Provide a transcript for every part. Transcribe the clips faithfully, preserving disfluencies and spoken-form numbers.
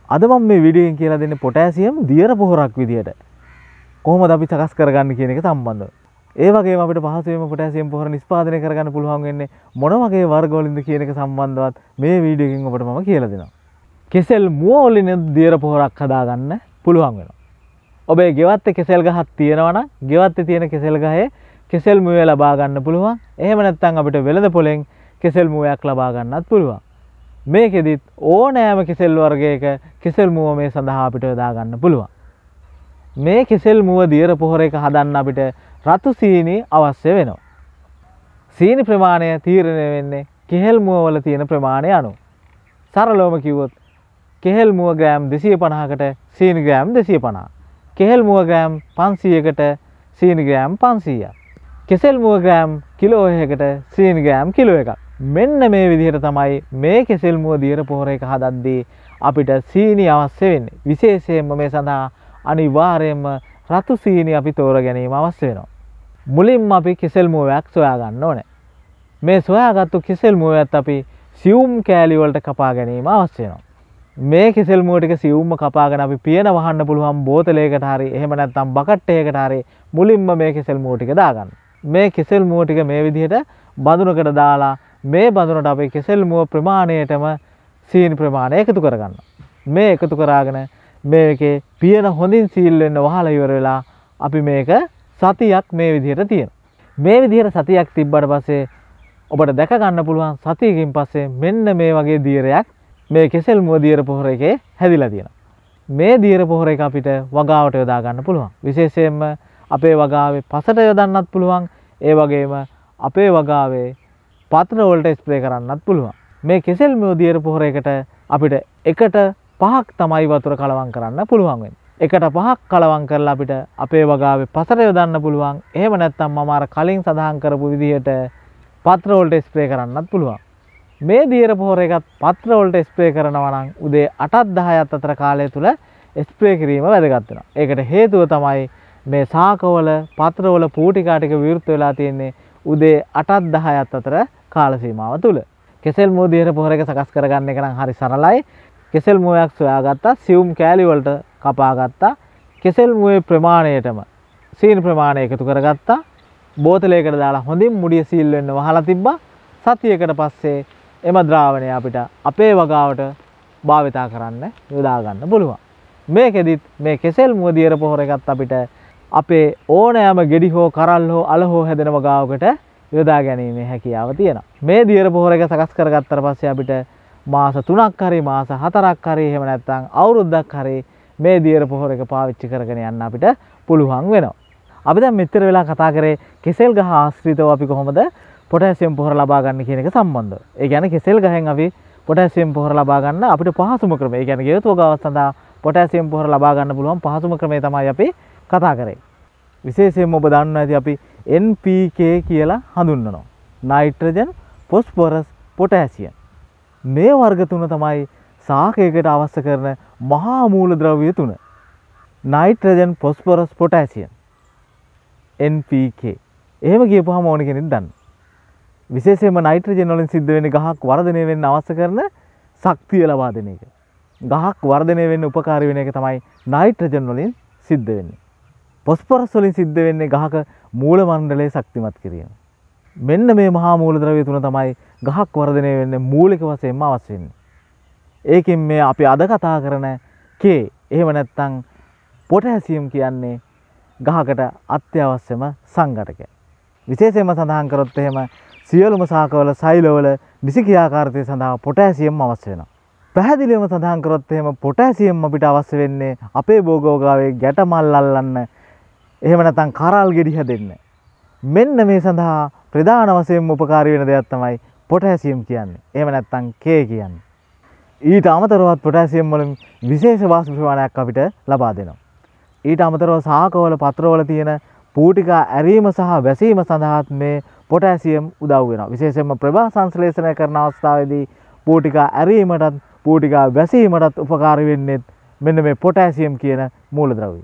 අද මම මේ වීඩියෝ එකෙන් කියලා දෙන්නේ පොටෑසියම් දියර පොහොරක් විදියට කොහොමද අපි සකස් කරගන්නේ කියන එක සම්බන්ධව. ඒ වගේම අපිට පහසුවෙන්ම පොටෑසියම් පොහොර නිෂ්පාදනය කරගන්න පුළුවන් වෙන්නේ මොන වගේ වර්ග වලින්ද කියන එක සම්බන්ධවත් මේ වීඩියෝ එකෙන් ඔබට මම කියලා දෙනවා. කෙසෙල් මුව වලින් දියර පොහොරක් හදාගන්න පුළුවන් වෙනවා. ඔබේ ගෙවත්තේ කෙසෙල් ගහක් තියෙනවා නම් ගෙවත්තේ තියෙන කෙසෙල් ගහේ කෙසෙල් මුවය ලබා ගන්න පුළුවන්. එහෙම නැත්නම් අපිට වෙළඳ පොලෙන් කෙසෙල් මුවයක් ලබා ගන්නත් පුළුවන්. මේකෙදිත් ඕනෑම කෙසෙල් වර්ගයක කෙසෙල් මුව මේ සඳහා අපිට යොදා ගන්න පුළුවන්. මේ කෙසෙල් මුව දියර පොහොර එක හදන්න අපිට රතු සීනි අවශ්‍ය වෙනවා. සීනි ප්‍රමාණය තීරණය වෙන්නේ කෙහෙල් මුව වල තියෙන ප්‍රමාණය අනුව. සරලවම කිව්වොත් කෙහෙල් මුව ග්‍රෑම් දෙසිය පනහකට සීනි ග්‍රෑම් දෙසිය පනහ. කෙහෙල් මුව ග්‍රෑම් පන්සීයකට සීනි ග්‍රෑම් පන්සීයක්. කෙසෙල් මුව ග්‍රෑම් කිලෝ එකකට සීනි ග්‍රෑම් කිලෝ එකක්. මෙන්න මේ විදිහට තමයි මේ කෙසෙල් මුව දියර පොහොර එක හදද්දී අපිට සීනි අවශ්‍ය වෙන්නේ. විශේෂයෙන්ම මේ සඳහා අනිවාර්යයෙන්ම රතු සීනි අපි තෝර ගැනීම අවශ්‍ය වෙනවා. මුලින්ම අපි කෙසෙල් මුවයක් සොයා ගන්න ඕනේ. මේ සොයාගත්තු කෙසෙල් මුවයත් අපි සියුම් කෑලි වලට කපා ගැනීම අවශ්‍ය වෙනවා. මේ කෙසෙල් මුව ටික සියුම්ම කපාගෙන අපි පියන වහන්න පුළුවන් බෝතලයකට හරි එහෙම නැත්නම් බකට් එකකට හරි මුලින්ම මේ කෙසෙල් මුව ටික දාගන්න. මේ කෙසෙල් මුව ටික මේ විදිහට බඳුනකට දාලා මේ බඳුනට අපි කෙසෙල් මුව ප්‍රමාණයටම සීනි ප්‍රමාණය එකතු කරගන්න. මේ එකතු කරාගෙන මේකේ පියන හොඳින් සීල් වෙන්න වහලා ඉවර වෙලා අපි මේක සතියක් මේ විදිහට තියෙනවා. මේ විදිහට සතියක් තිබ්බට පස්සේ ඔබට දැක ගන්න පුළුවන් සතියකින් පස්සේ මෙන්න මේ වගේ දීරයක් මේ කෙසෙල් මුව දියර පොහොර එකේ හැදිලා තියෙනවා. මේ දියර පොහොර එක අපිට වගාවට යොදා ගන්න පුළුවන්. විශේෂයෙන්ම අපේ වගාවේ පසට යොදන්නත් පුළුවන්. ඒ වගේම අපේ වගාවේ පත්‍ර වලට ස්ප්‍රේ කරන්නත් පුළුවන්. මේ කෙසෙල් මුව දියර පොහොර එකට අපිට එකට පහක් තමයි වතුර කලවම් කරන්න පුළුවන් වෙන්නේ. එකට පහක් කලවම් කරලා අපිට අපේ වගාවේ පසට යොදන්න පුළුවන්. එහෙම නැත්නම් මම අර කලින් සඳහන් කරපු විදිහට පත්‍ර වලට ස්ප්‍රේ කරන්නත් පුළුවන්. මේ දියර පොහොර එකත් පත්‍ර වලට ස්ප්‍රේ කරනවා නම් උදේ අටත් දහයත් අතර කාලය තුල ස්ප්‍රේ කිරීම වැදගත් වෙනවා. ඒකට හේතුව තමයි මේ සාකවල පත්‍රවල පූටිකා ටික විවෘත වෙලා තියෙන්නේ උදේ අටත් දහයත් අතර කාල සීමාව තුල. කෙසෙල් මුව දියර පොහොර එක සකස් කරගන්න එක නම් හරි සරලයි. කෙසෙල් මුවයක් සොයාගත්තා, සියුම් කෑලි වලට කපාගත්තා, කෙසෙල් මුවේ ප්‍රමාණයටම සීනි ප්‍රමාණය එකතු කරගත්තා, බෝතලයකට දාලා හොඳින් මුඩිය සීල් වෙන්න වහලා තිබ්බා. සතියකට පස්සේ එම ද්‍රාවණය අපිට අපේ වගාවට භාවිතා කරන්න යොදා ගන්න පුළුවන්. මේකෙදිත් මේ කෙසෙල් මුව දියර පොහොර එකත් අපිට අපේ ඕනෑම ගෙඩි හෝ කරල් හෝ අල හෝ හැදෙන වගාවකට යොදා ගැනීමේ හැකියාව තියෙනවා. මේ දියර පොහොර එක සකස් කරගත්තට පස්සේ අපිට මාස තුනක් හරි මාස හතරක් හරි එහෙම නැත්නම් අවුරුද්දක් හරි මේ දියර පොහොර එක පාවිච්චි කරගෙන යන්න අපිට පුළුවන් වෙනවා. අපි දැන් මෙච්චර වෙලා කතා කරේ කෙසෙල් ගහ ආශ්‍රිතව අපි කොහොමද පොටෑසියම් පොහොර ලබා ගන්න කියන එක සම්බන්ධව. ඒ කියන්නේ කෙසෙල් ගහෙන් අපි පොටෑසියම් පොහොර ලබා ගන්න අපිට පහසුම ක්‍රමය. ඒ කියන්නේ ගෙවතු වගාව සඳහා පොටෑසියම් පොහොර ලබා ගන්න පුළුවන් පහසුම ක්‍රමය තමයි අපි කතා කරේ. විශේෂයෙන්ම ඔබ දන්නවා ඇති අපි එන් පී කේ කියලා හඳුන්වනවා. Nitrogen, phosphorus, potassium. මේ වර්ග තුන තමයි සාකයකට අවශ්‍ය කරන මහා මූලද්‍රව්‍ය තුන. Nitrogen, phosphorus, potassium. N P K. එහෙම කියපුවාම ඕන කෙනෙක් දන්නවා. විශේෂයෙන්ම නයිට්‍රජන් වලින් සිද්ධ වෙන්නේ ගහක් වර්ධනය වෙන්න අවශ්‍ය කරන ශක්තිය ලබා දෙන එක. ගහක් වර්ධනය වෙන්න උපකාරී වෙන එක තමයි නයිට්‍රජන් වලින් සිද්ධ වෙන්නේ. ෆොස්ෆරස් වලින් සිද්ධ වෙන්නේ ගහක මූල මණ්ඩලය ශක්තිමත් කිරීම. මෙන්න මේ මහා මූලද්‍රව්‍ය තුන තමයි ගහක් වර්ධනය වෙන්න මූලික වශයෙන්ම අවශ්‍ය වෙන්නේ. ඒකෙන් මේ අපි අද කතා කරන කේ එහෙම නැත්නම් පොටෑසියම් කියන්නේ ගහකට අත්‍යවශ්‍යම සංඝටකය. විශේෂයෙන්ම සඳහන් කරොත් එහෙම සියලුම ශාකවල සෛලවල නිසි ක්‍රියාකාරීත්වය සඳහා පොටෑසියම් අවශ්‍ය වෙනවා. පැහැදිලිවම සඳහන් කරොත් එහෙම පොටෑසියම් අපිට අවශ්‍ය වෙන්නේ අපේ භෝගෝගාවේ ගැට මල් අල්ලන්න එහෙම නැත්නම් කරල් ගෙඩි හැදෙන්න. මෙන්න මේ සඳහා ප්‍රධාන වශයෙන්ම උපකාරී වෙන දෙයක් තමයි පොටෑසියම් කියන්නේ. එහෙම නැත්නම් කේ කියන්නේ. ඊට අමතරව පොටෑසියම් වලින් විශේෂ වාෂ්ප ප්‍රමාණයක් අපිට ලබා දෙනවා. ඊට අමතරව ශාකවල පත්‍රවල තියෙන පූටිකා ඇරීම සහ වැසීම සඳහාත් මේ පොටෑසියම් උදව් වෙනවා. විශේෂයෙන්ම ප්‍රභා සංශ්ලේෂණය කරන අවස්ථාවේදී පූටිකා ඇරීමටත් පූටිකා වැසීමටත් උපකාරී වෙන්නේ මෙන්න මේ පොටෑසියම් කියන මූලද්‍රව්‍යය.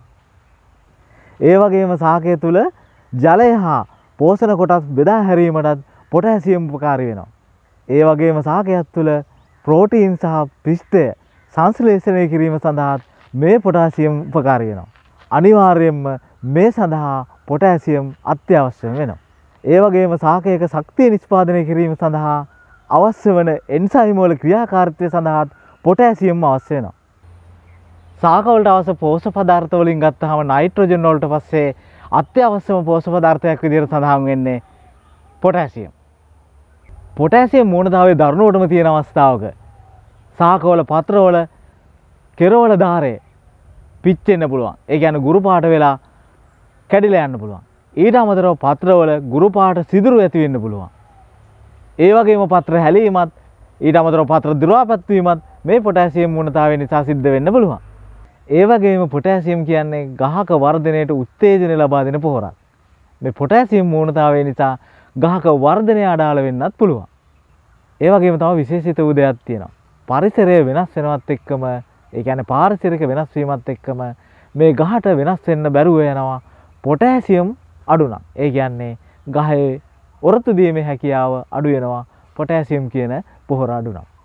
ඒ වගේම ශාකය තුල ජලය හා පෝෂණ කොටස් බෙදා හැරීමටත් පොටෑසියම් උපකාරී වෙනවා. ඒ වගේම ශාකයක් තුල ප්‍රෝටීන් සහ පිෂ්ඨය සංශ්ලේෂණය කිරීම සඳහා මේ පොටෑසියම් උපකාරී වෙනවා. අනිවාර්යයෙන්ම මේ සඳහා පොටෑසියම් අත්‍යවශ්‍ය වෙනවා. ඒ වගේම ශාකයක ශක්තිය නිෂ්පාදනය කිරීම සඳහා අවශ්‍ය වන එන්සයිම් වල ක්‍රියාකාරීත්වය සඳහා පොටෑසියම් අවශ්‍ය වෙනවා. ශාක වලට අවශ්‍ය පෝෂක පදාර්ථ වලින් ගත්තාම නයිට්‍රෝජන් වලට පස්සේ අත්‍යවශ්‍යම පෝෂක පදාර්ථයක් විදිහට සඳහන් වෙන්නේ පොටෑසියම්. පොටෑසියම් මූණතාවයේ දරුණුවටම තියෙන අවස්ථාවක ශාකවල පත්‍රවල කෙරවල ධාරය පිච්චෙන්න පුළුවන්. ඒ කියන්නේ ගුරු පාට වෙලා කැඩිලා යන්න පුළුවන්. ඊට අමතරව පත්‍රවල ගුරු පාට සිදුරු ඇති වෙන්න පුළුවන්. ඒ වගේම පත්‍ර හැලීමත් ඊට අමතරව පත්‍ර දුරාපත් වීමත් මේ පොටෑසියම් මූණතාවය නිසා සිද්ධ වෙන්න පුළුවන්. ඒ වගේම පොටෑසියම් කියන්නේ ගහක වර්ධනයට උත්තේජනය ලබා දෙන පොහොරක්. මේ පොටෑසියම් මූණතාවය නිසා ගහක වර්ධනය අඩාල වෙන්නත් පුළුවන්. ඒ වගේම තව විශේෂිත වූ දෙයක් තියෙනවා. පරිසරය වෙනස් වෙනවත් එක්කම ඒ කියන්නේ පාරිසරික වෙනස් වීමත් එක්කම මේ ගහට වෙනස් වෙන්න බැරුව යනවා පොටෑසියම් අඩු නම්. ඒ කියන්නේ ගහේ ඔරොත්තු දීමේ හැකියාව අඩු වෙනවා පොටෑසියම් කියන පොහොර අඩු නම්.